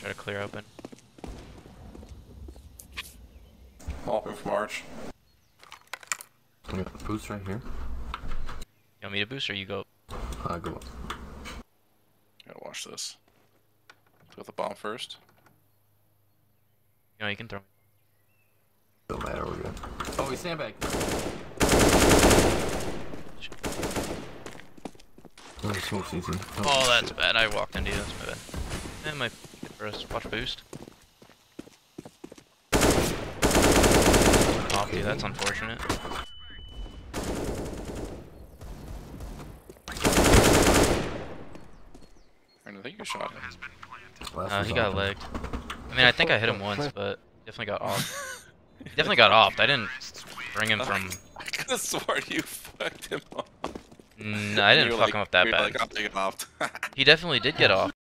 Try to clear open. Open from arch. I got the boost right here. You want me to boost or you go? Go up. Gotta watch this. Throw the bomb first. You know, you can throw me. Don't matter, we're good. Oh, he's sandbag. Oh, the smoke's easy. Oh, that's bad. I walked into you. That's my bad. And my first watch boost. Off you. That's unfortunate. I think you shot him. He got legged. I mean, I think I hit him once, but definitely got off. He definitely got offed. I didn't bring him from. I could have sworn you fucked him off. I didn't fuck him up that bad. Like, I'll take it off. He definitely did get off.